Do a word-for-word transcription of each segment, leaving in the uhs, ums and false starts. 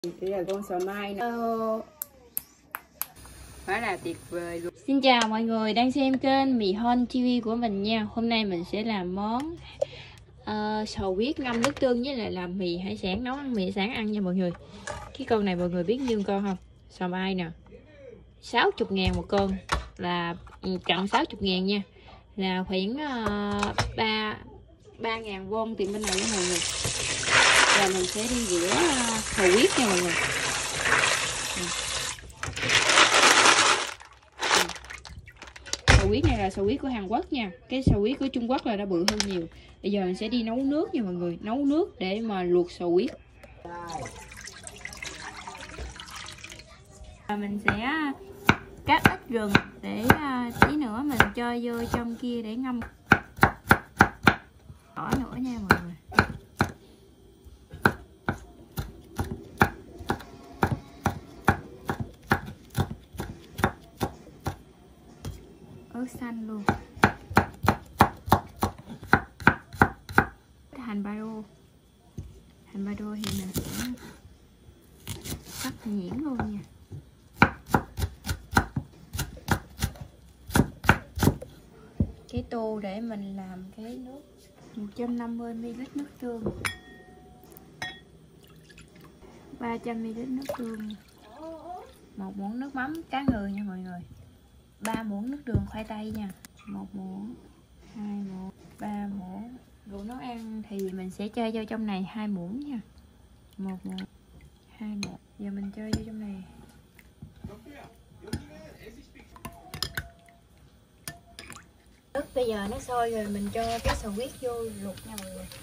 Đây là con sò mai nè. Quá là tuyệt vời luôn. Xin chào mọi người đang xem kênh Mì Hon ti vi của mình nha. Hôm nay mình sẽ làm món uh, sò huyết ngâm nước tương với lại làm mì hải sản, nấu ăn mì hải sản ăn nha mọi người. Cái con này mọi người biết nhiêu con không? Sò mai nè, sáu mươi ngàn một con, là cận sáu mươi ngàn nha, là khoảng uh, ba ba ngàn won tiền bên này nha mọi người. Và mình sẽ đi rửa uh, sò huyết nha mọi người. Sò huyết này là sò huyết của Hàn Quốc nha. Cái sò huyết của Trung Quốc là nó bự hơn nhiều. Bây giờ mình sẽ đi nấu nước nha mọi người. Nấu nước để mà luộc sò huyết. Mình sẽ cắt ít gừng để tí nữa mình cho vô trong kia để ngâm. Tỏi nữa nha mọi người. Ớt xanh luôn. Hành ba đô. Hành ba đô thì mình sẽ cắt nhuyễn luôn nha. Cái tô để mình làm cái nước một trăm năm mươi mi li lít nước tương, ba trăm mi li lít nước tương, một muỗng nước mắm cá ngừ nha mọi người, ba muỗng nước đường khoai tây nha, một muỗng, hai muỗng, ba muỗng. Rượu nấu ăn thì mình sẽ cho vô trong này hai muỗng nha, một muỗng, hai muỗng. Giờ mình cho vô trong này. Nước bây giờ nó sôi rồi, mình cho cái sò huyết vô luộc nha mọi người.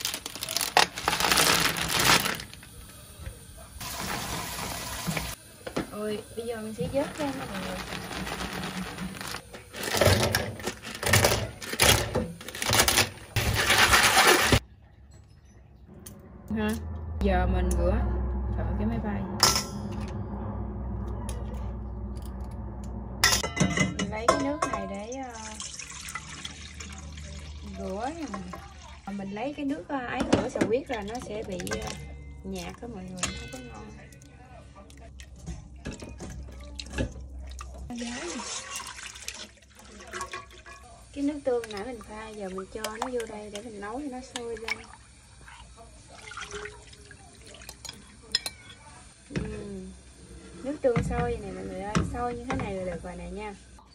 Rồi bây giờ mình sẽ vớt ra nha mọi người. Ha. Giờ mình rửa. Trời cái máy bay. Mình lấy cái nước này để uh, rửa nha mọi người. Mình lấy cái nước uh, ấy rửa sò huyết là nó sẽ bị uh, nhạt đó mọi người, không có ngon. Cái nước tương nãy mình pha giờ mình cho nó vô đây để mình nấu cho nó sôi lên. uhm. Nước tương sôi này mọi người ơi, sôi như thế này là được rồi nè nha.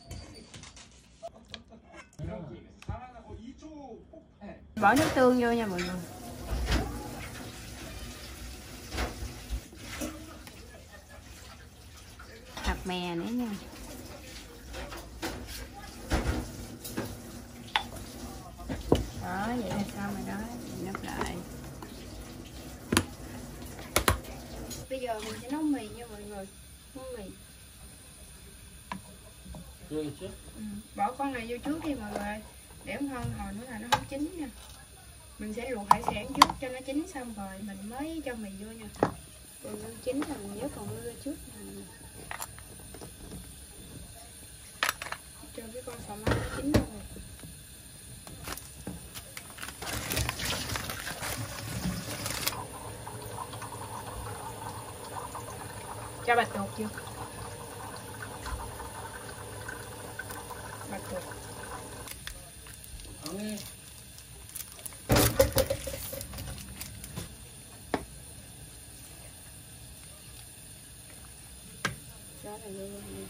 Bỏ nước tương vô nha mọi người. Hạt mè nữa nha. Đó, vậy là xong rồi đó, mình nắp lại. Bây giờ mình sẽ nấu mì nha mọi người. Nấu mì. Ừ. Bỏ con này vô trước đi mọi người, để không hơn hồi nữa là nó không chín nha. Mình sẽ luộc hải sản trước cho nó chín xong rồi mình mới cho mì vô nha. Rồi nó chín là mình nhớ còn vô trước mình cho cái con sò mai chín rồi. Cho bạch tuộc chưa? Bạch tuộc. Okay. Đó là vô này.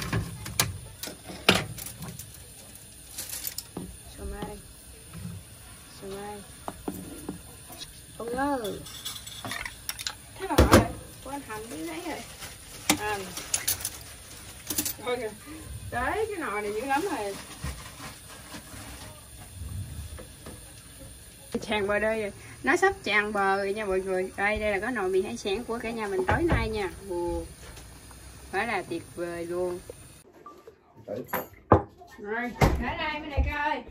Sò mai. Sò mai. Không ngờ. Thế là rồi. Quên hành cái đấy rồi. À. Thôi kìa. Đấy, cái nồi này dữ lắm rồi. Tràn bờ đây rồi. Nó sắp tràn bờ rồi nha mọi người. Đây, đây là cái nồi mì hải sản của cả nhà mình tối nay nha. Ồ, phải là tuyệt vời luôn. Rồi, tới đây bên này coi.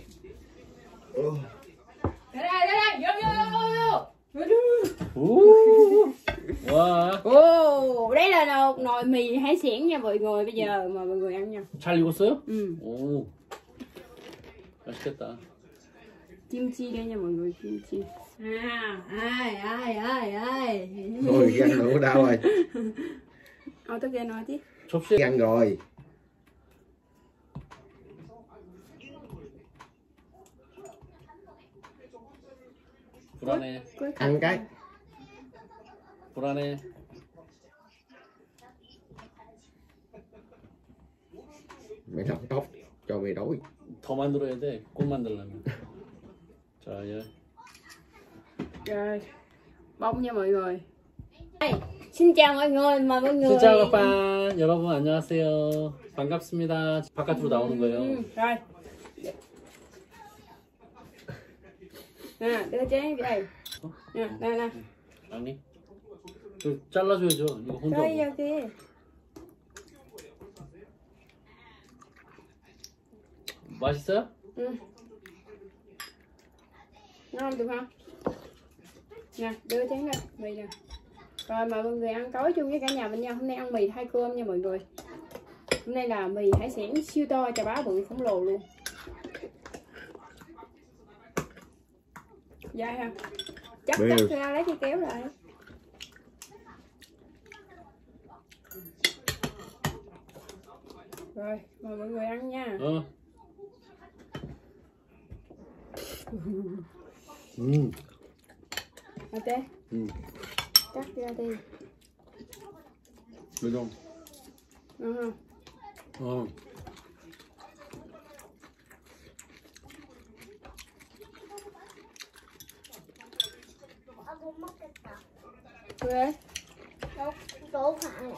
Tới đây, tới đây, vô vô vô vô. 와. Ồ, đây là nồi, nồi mì hải sản nha mọi người. Bây giờ mà mọi người ăn nha. 잘 익었어요? Ừ. 오. 맛있겠다. Kim chi đây nha mọi người, kim chi. À, ai, ai, ai, ai. Thôi ăn đủ đau rồi. Ờ, tôi nghe nói chứ. 접시 Ăn rồi. 불안해. Cuối Ăn cái. 불안해. Mày làm tóc cho mày đói. 더 만들어야 돼. 꽃 만들려면. 자, 얘. Rồi, bông nha mọi người. Đây, xin chào mọi người, mời mọi người. Xin chào các bạn. 여러분 안녕하세요. 반갑습니다. 바깥으로 나오는 Ừ, 거예요. rồi. Nè, đưa chén cái đây. Nè, nè, nè. 아니. 좀 잘라줘야죠. 이거 혼자. Đây 먹어. ra kia. 맛있어요? Ừ. Ngon được không? Nè, đưa chén đây, mì nè. Rồi mời mọi người ăn tối chung với cả nhà mình nha. Hôm nay ăn mì thay cơm nha mọi người. Hôm nay là mì hải sản siêu to, chà bá bự khổng lồ luôn. Dai ha. Chắc Bê. chắc ra lấy cái kéo lại. Rồi, mời mọi người ăn nha. 어. Ừ. Ở đây, 음. cắt ra đi. 요정. Ngon không? 어. Ghê. Đổ phải.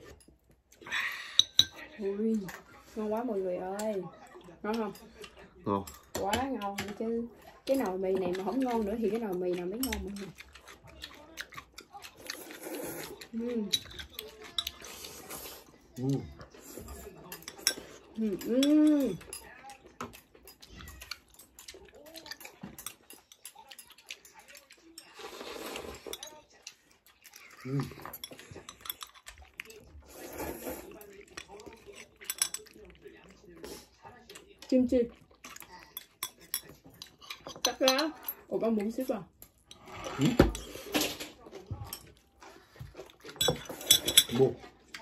Ui, ngon quá mọi người ơi. Ngon không? Ngon. Quá ngon chứ. Cái nồi mì này mà không ngon nữa thì cái nồi mì nào mới ngon mọi người. Uhm. 음. Uhm, uhm. 음. Chim chim. Cắt ra. Ủa con muốn xíu vào. 뭐?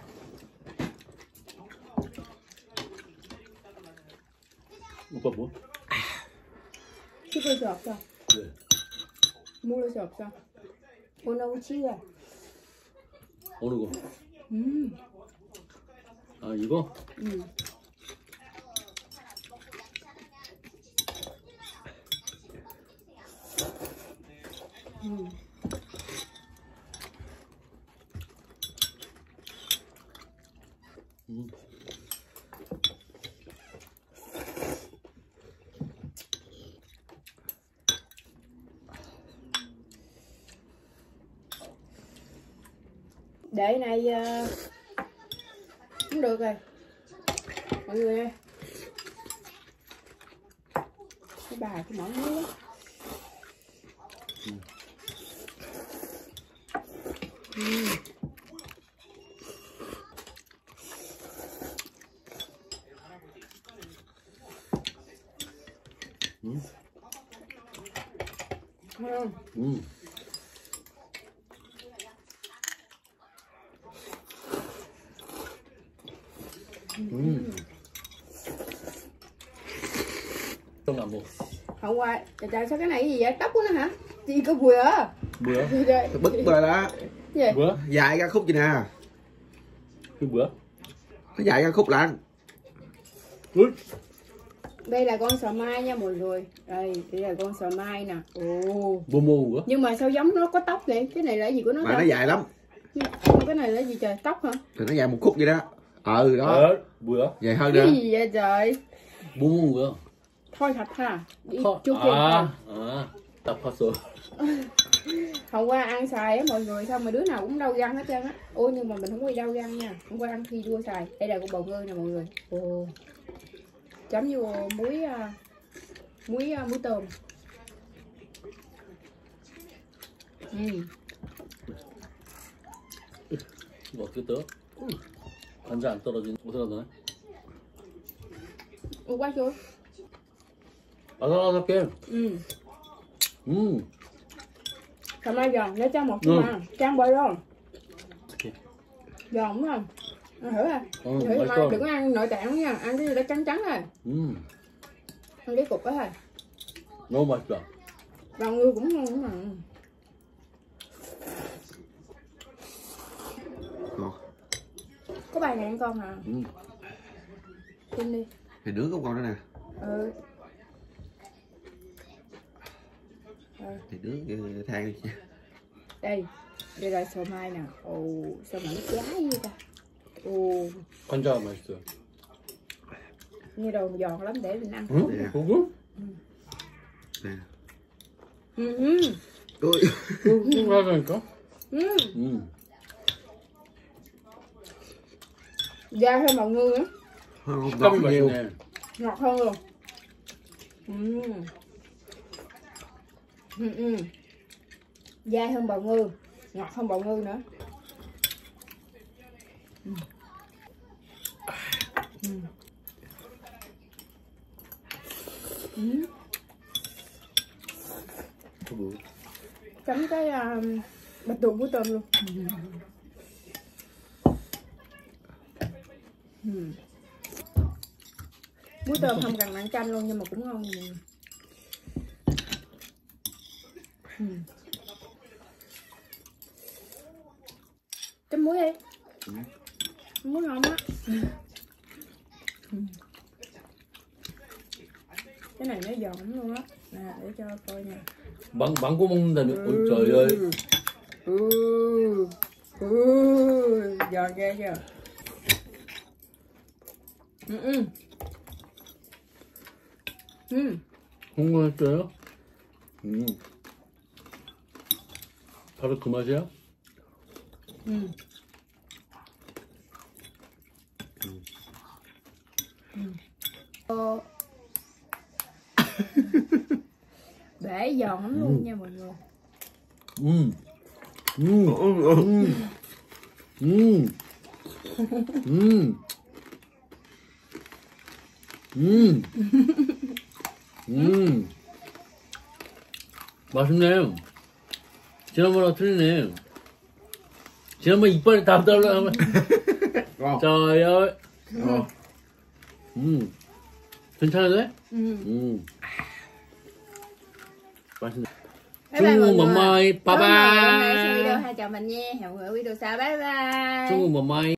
오빠 뭐? Chứ bây giờ học sao? 네. Mua bây giờ học sao? Cô nấu chi à? 어느 거? Ừm. 아 이거? Ừ. Ừ. 음. Để này uh, cũng được rồi mọi người ơi. Cái bài cái mỏ muối đó. Ừ. 음. Ngon. 음. 음. 좀 안 먹어. Hôm qua, trời trời sao cái này gì vậy? Tóc của nó hả? Gì cơ bùi à? 뭐야? Trời trời. Bứt rồi đó. Gì? 뭐야? Dài ra khúc gì nè. 그 뭐야? Nó dài ra khúc lận. 응? Đây là con sò mai nha mọi người. Đây, đây là con sò mai nè. Ồ. 뭐 먹은 거야? Nhưng mà sao giống nó có tóc vậy? Cái này là gì của nó Mà ta? nó dài lắm. Nhưng mà cái này là gì trời? Tóc hả? Thì nó dài một khúc vậy đó. Ừ đó. 아, 뭐야? Dài hơn nữa. Cái gì vậy trời? 뭐 먹은 거야? Thôi thật ha. Đi 터... chú kia. 아, 아, 딱 봤어. Hôm qua ăn xài á mọi người, xong mà đứa nào cũng đau răng hết trơn á. Ôi nhưng mà mình không có bị đau răng nha. Hôm qua ăn khi đua xài. Đây là con bầu ngư nè mọi người. Ồ. Chấm vô muối uh, muối uh, muối tôm. Ừ. 이거 어떻게 떠? 관자 안 떨어진 어디다 넣어? Ủa quá chưa? 아삭아삭해. Ừ. 음. Cầm ai giòn, để cho một chút Ừ. mà. Trang bơi luôn. 어떻게? Giòn đúng không? Ăn thử à. 어, Thử mà 맛있어. đừng có ăn nội tạng nha. Ăn cái gì đó trắng trắng thôi. 음, Ăn cái cục đó thôi. 너무 맛있다. Bào ngư cũng ngon mà. Ngon. Có bài này ăn con hả? 음, Xin đi. Thì nướng cũng ngon đó nè. Ừ. Thì nướng cái than đi. Đây. Đây là sầu mai nè. Ồ, sao mà nó giá vậy ta? Ồ, 관자가 맛있어요. như đồ giòn lắm để mình ăn. 응? 네. 고구? Nè. Ừ, ừ. Ôi. 고구 하자니까? Ừ. 음, Da hơn bào ngư nữa. Ngon 식감이 nhiều. 맛있네. Ngọt hơn luôn. Ừ. Ừ, ừ. Dai hơn bào ngư, ngọt hơn bào ngư nữa. Ừ. Ừ. Ừ. 고구. Chấm cái uh, bạch tuộc với tôm luôn. Ừ. Muối tôm không cần nặng chanh luôn nhưng mà cũng ngon. Ừ. Chấm muối đi. Ừ. Muối ngon á. Ừ. Cái này nó giòn lắm luôn á. Nè để cho coi nè. 망, 망고 먹는다며? 어이, trời ơi. Ừ. Ừ. Giòn ghê chưa? Ừ. Ừ. Ừ. 궁금했어요? 음. 바로 그 맛이야? Ừ. Ừ. Ờ. Bể giòn lắm luôn nha mọi người. 음. 음. 음. 음. 음. 음. 음. 맛있네. 지난번하고 틀리네. 지난번 이빨이 다 달라하면 Ngon. trời ơi. Ngon. 음. 괜찮은데? Ừ. 음. 맛있네. Bye bye mọi 중국 người. 맘마이 Cảm ơn mọi người hôm nay xem 빠바이. video hai chào mình nha. Hẹn gặp lại video sau. Bye bye. 중국 맘마이.